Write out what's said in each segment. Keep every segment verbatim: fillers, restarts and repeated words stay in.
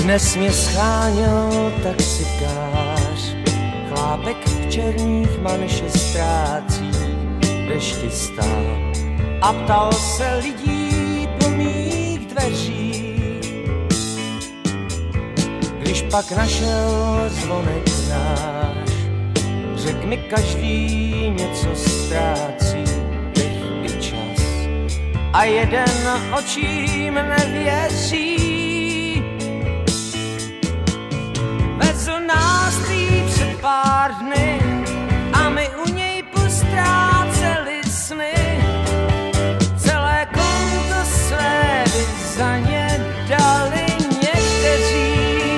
Dnes mě scháněl taxikář, chlápek v černých manšestrácích, dešti stál a ptal se lidí po mých dveřích. Když pak našel zvonek náš, řek mi každý něco ztrácí, bych i čas a jeden očím nevěří. Vezl nás prý před pár dny a my u něj postráceli sny. Celé konto své by za ně dali někteří.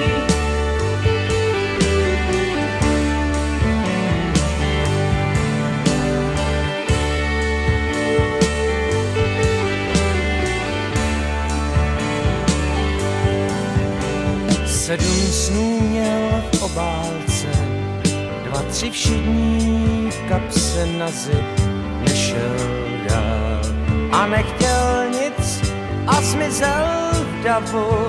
Sedm snů měl v obálce, dva, tři všední v kapse na zip, nešel dál a nechtěl nic a zmizel v davu.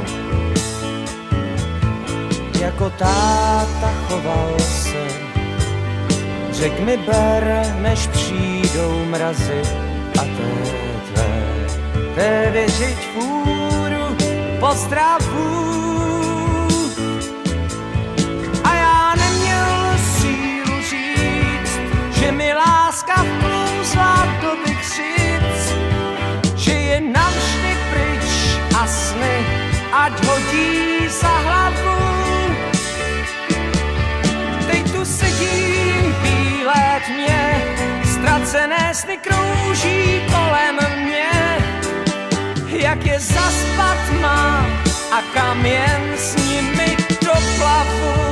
Jako táta choval se, řek mi ber, než přijdou mrazy a téhle, tedy řiď fůru pozdravu. Že mi láska vklouzla do vykřic, že je navždy pryč a sny ať hodí za hlavu. Teď tu sedím v bílé tmě, ztracené sny krouží kolem mě. Jak je zaspat mám a kam jen s nimi doplavu.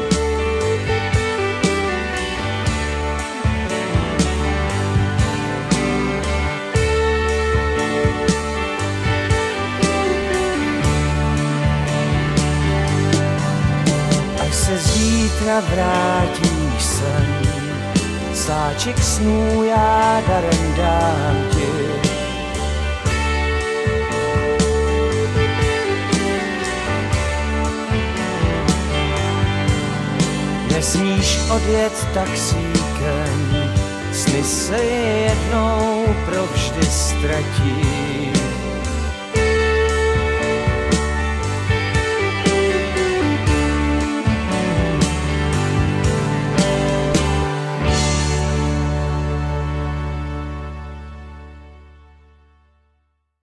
Se zítra vrátíš sem, sáček snů já darem dám ti. Nesmíš odjet taxíkem, sny se jednou provždy ztratí.